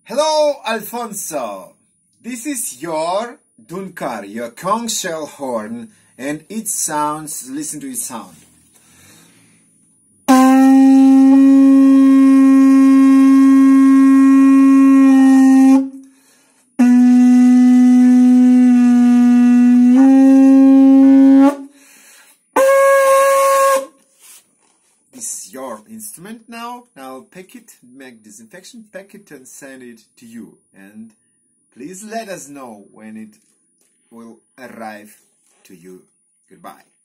Hello, Alfonso. This is your dunkar, your conch shell horn, and its sounds, listen to its sound. This is your instrument now. Now pack it, make disinfection, pack it and send it to you. And please let us know when it will arrive to you. Goodbye.